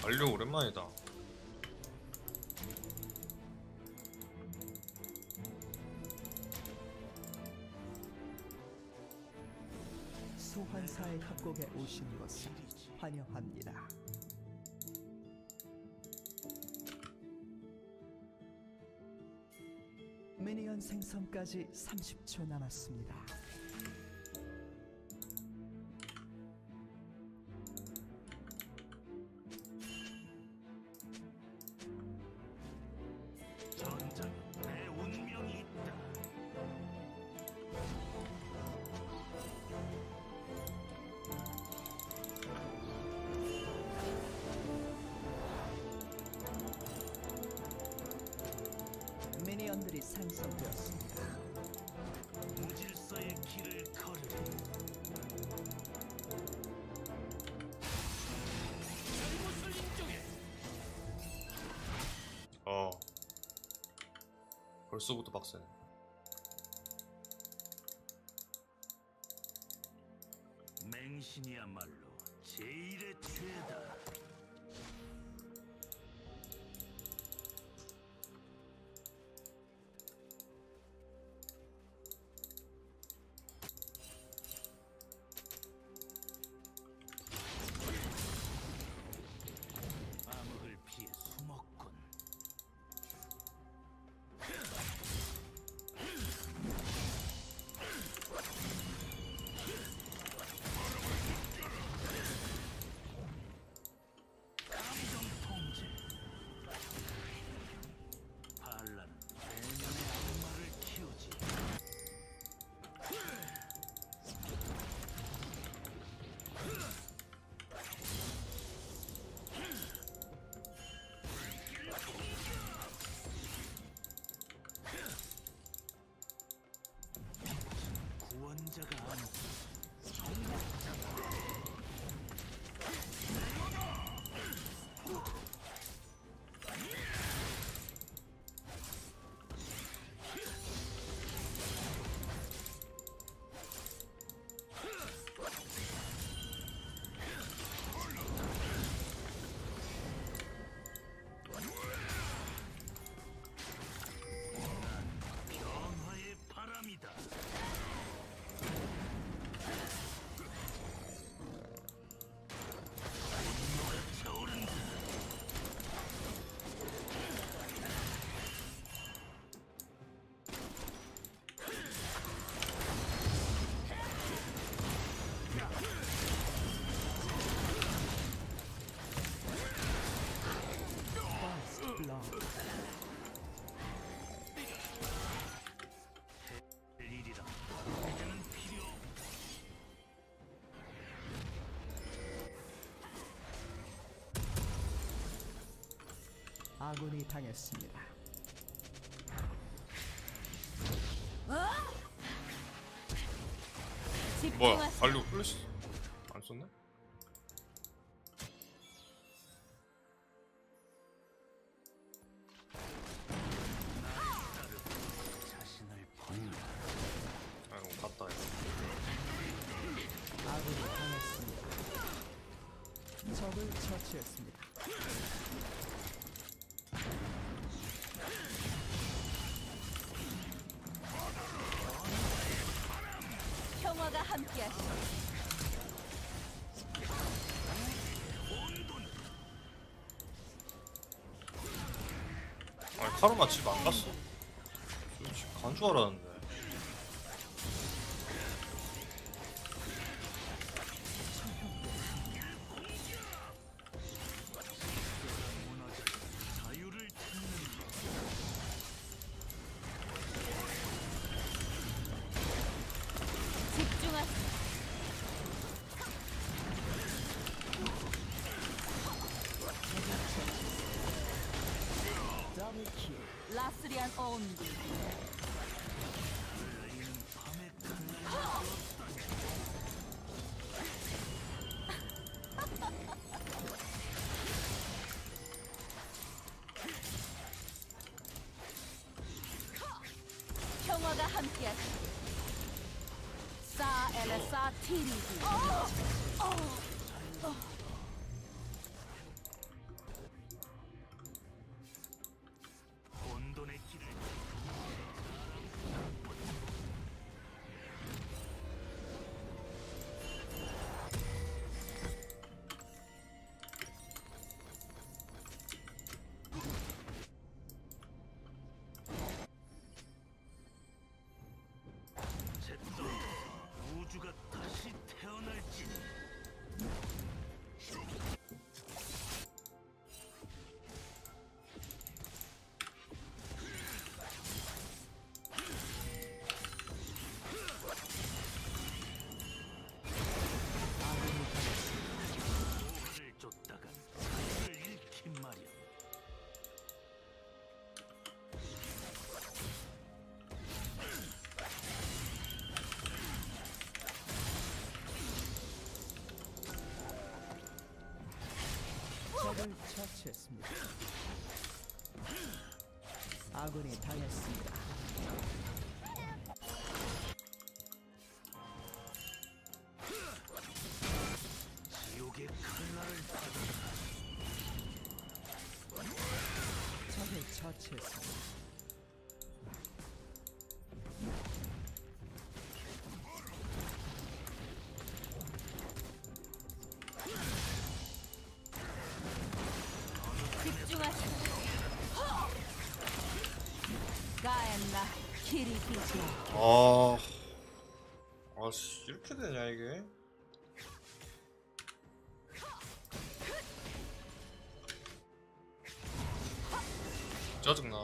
알려 오랜만이다. 소환사의 협곡에 오신 것을 환영합니다. 미니언 생성까지 30초 남았습니다. 내 운명이 있다. 미니언들이 생성되었습니다. 무질서의 길을 걸으리. 잘못을 인정해. 벌써부터 빡세네. 맹신이야말로 제일의 죄다. 암흑을 피해 숨었군. 감정 통제. 반란은 대면의 악마를 키우지. 구원자가 아니고 정복자다. 변화의 바람이다. 분노가 차오른다. First blood. 일이라 이제는 필요. 아군이 당했습니다. 뭐야? 알려 플래시 안 썼네? 자신을 버린다. 아 이거 갔다 이거. 아군이 당했습니다. 적을 처치했습니다. 평화가 함께하시오. 아니 카르마 집 안 갔어. 집 간 줄 알았는데. 자유를 찾는 것. 집중하시오. 더블킬. 라스리안 온디. 레이는 밤의 칼날. 평화가 함께하시오. 사 엘레사 티리디. 적을 처치했습니다. 아군이 당했습니다. 지옥의 칼날을 받아라. 적을 처치했습니다. 집중하세요. 가엔나 키리피지. 아씨 이렇게 되냐 이게? 짜증나.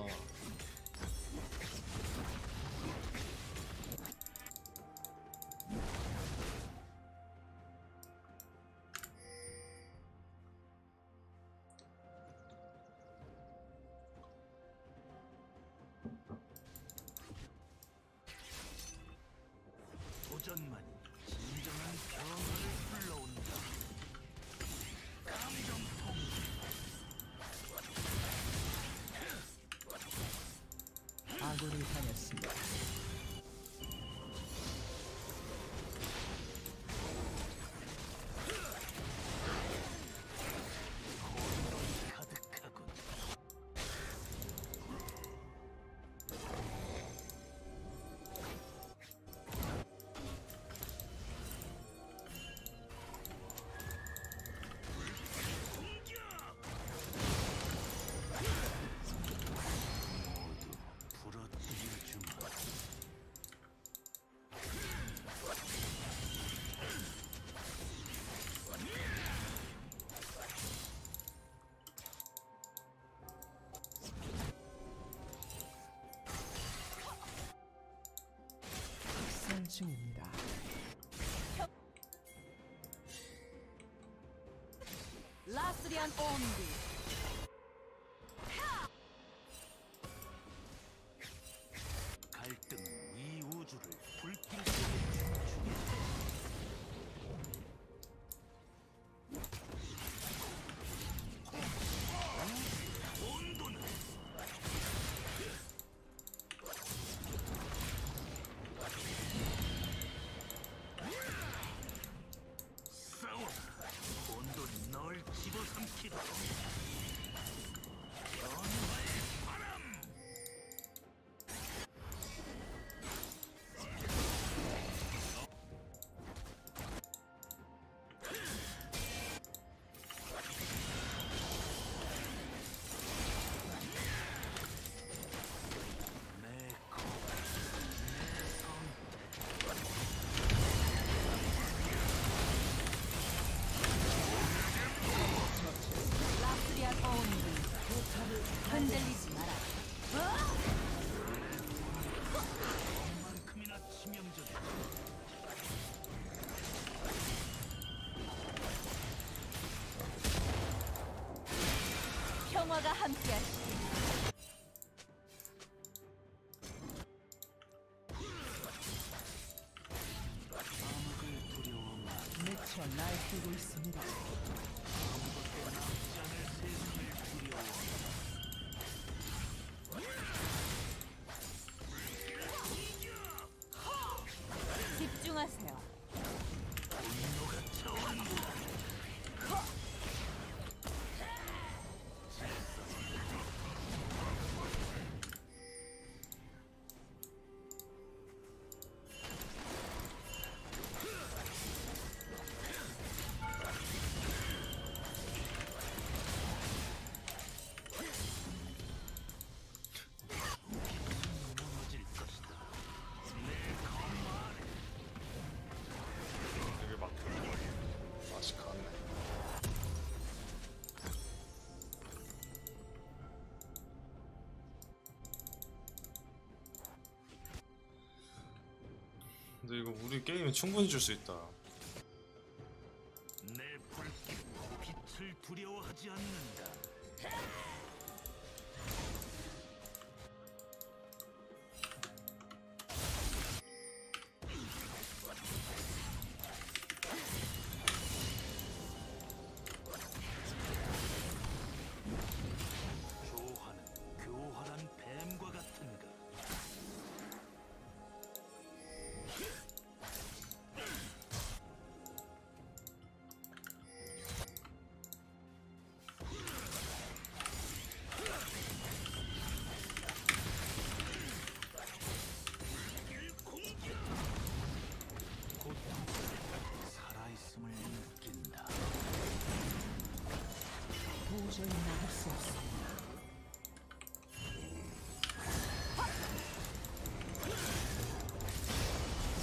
도전만이 진정한 평화를 불러온다. 감정통 아군이 당했습니다. 가득하군. 모두 부러뜨려 주마. 학살 중입니다. 라스리안 온디. 갈등은 이 우주를 불길 속에 죽여. 온도는 싸워라. 온도는 널 집어삼키도록. 변화의 바람. 내 코, 내 성, 라스리안 온디. 흔들리지 마라. 만큼이나 치명적이야. 평화가 함께하시. 암흑을 두려워 마. 미쳐 날뛰고 있습니다. 납작을 세상을 두려워. 집중하세요. 분노가 차오른다. 무너질 것이다. 내 검말에 되게 막 맛이 갔네. 근데 이거 우리 게임에 충분히 줄 수 있다. 내 불길 빛을 두려워하지 않는다.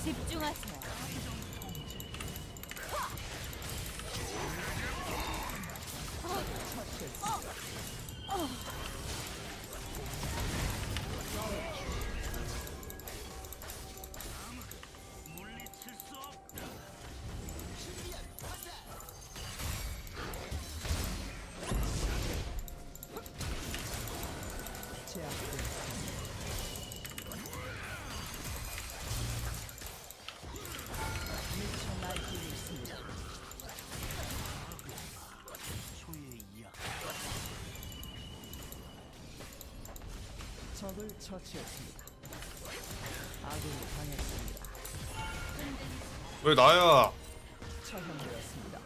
집중하세요. 물리칠 수 없다. 제압되었습니다. 미쳐 날뛰고 있습니다. 초의 이야. 적을 처치했습니다. 아군이 당했습니다. 왜 나야? 처형되었습니다.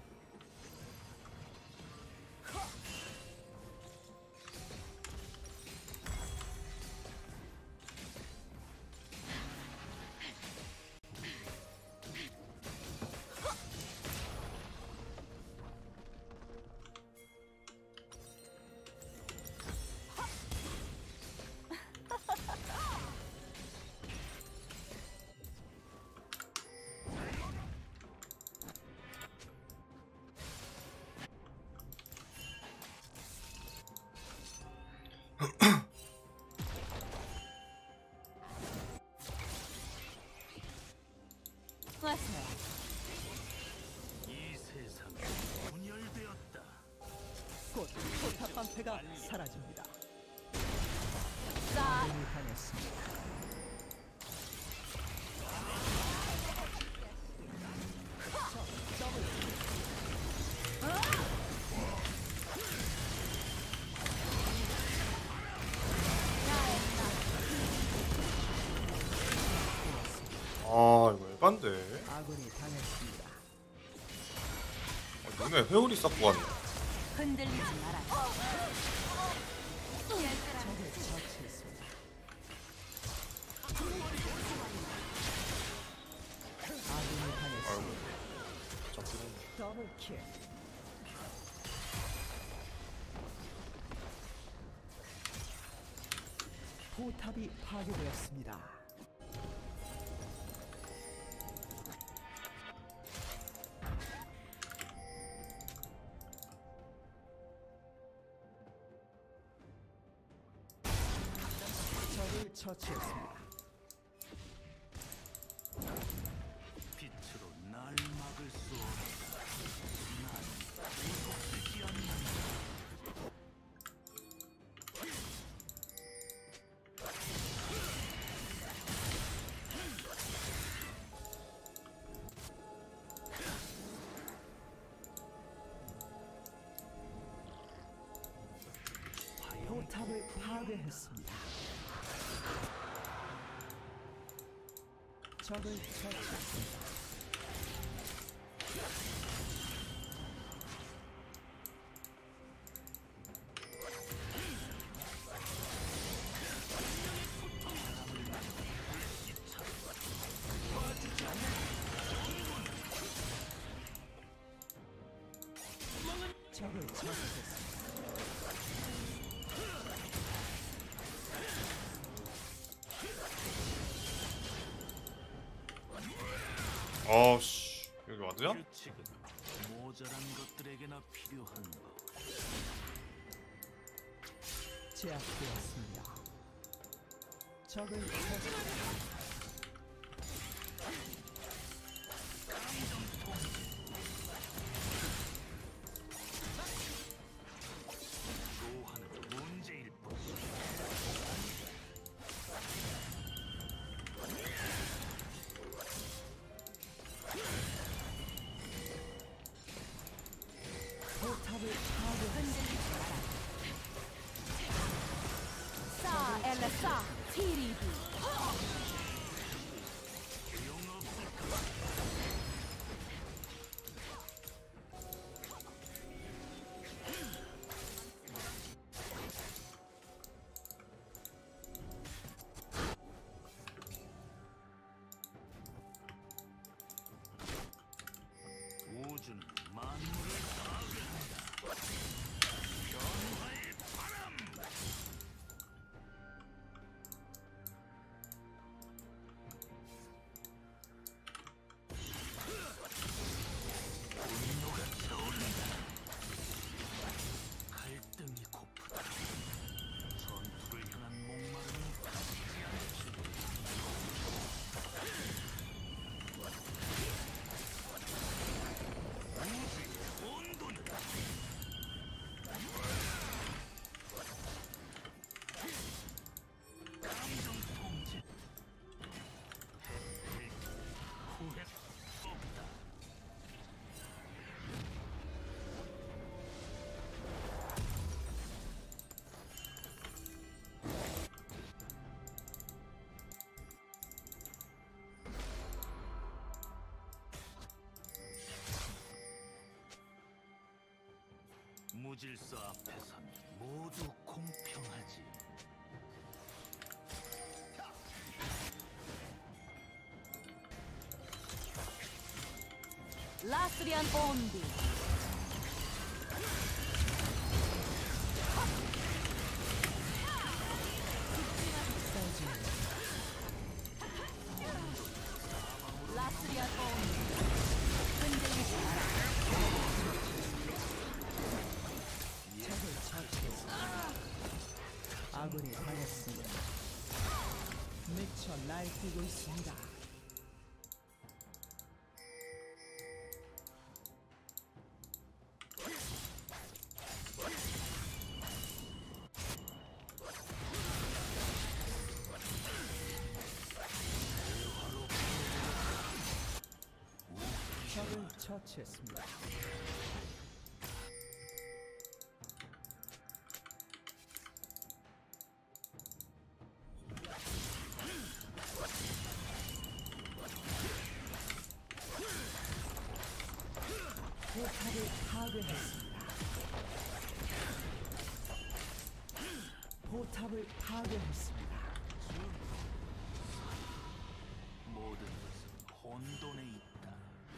하세요. 이 세상이 분열되었다. 곧 포탑 방패가 사라집니다. 자, 아군이 당했습니다. 아 이거 에반데. 아군이 당했습니다. 눈에 회오리 싹고 왔네. 흔들리지 마라. 적을 처치했습니다. 아군이 당했습니다. 아이고. 잡히네. 더블킬. 포탑이 파괴되었습니다. 적을 처치했습니다. 빛으로 날 막을 수 없다. 난 계속되지 않는다. 포탑을 파괴했습니다. 적을 처치했습니다. 적을 처치했습니다. 아씨 여기 와드야? 규칙은 모자란 것들에게나 필요한 법. 제압되었습니다. 적을 처치했습니다. 조하는 문제일 뿐. 포탑을 파괴했습니다. 사 엘레사 티리비. 무질서 앞에선 모두 공평하지. 라스리안 온디. 라스리안 온디. 흔들리지 마라. 적을 처치했습니다. 아군이 당했습니다. 미쳐 날뛰고 있습니다. 적을 처치했습니다. 포탑을 파괴했습니다. 포탑을 파괴했습니다. 모든 것은 혼돈에 있다.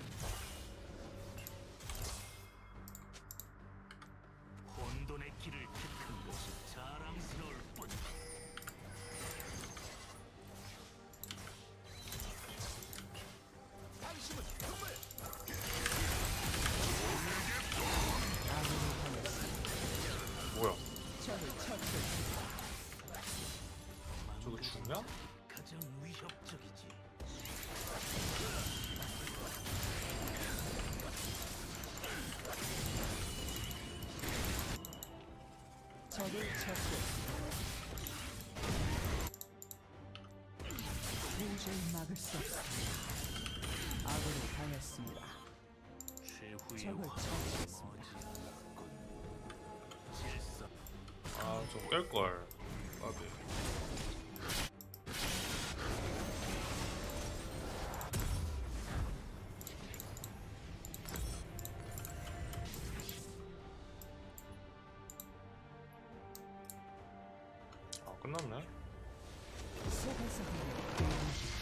혼돈의 길을 택한 것이 자랑스러울 뿐. 뭐야? 적을 처치했습니다. 저거 죽냐? 가장 위협적이지. 적을 처치했습니다. 도저히 막을 수 없습니다. 아군이 당했습니다. 최후의 적을 화가 처치했습니다. 머지않았군. 질서 아, 좀 깰걸. 아비. 아, 끝났네. 속에서 하는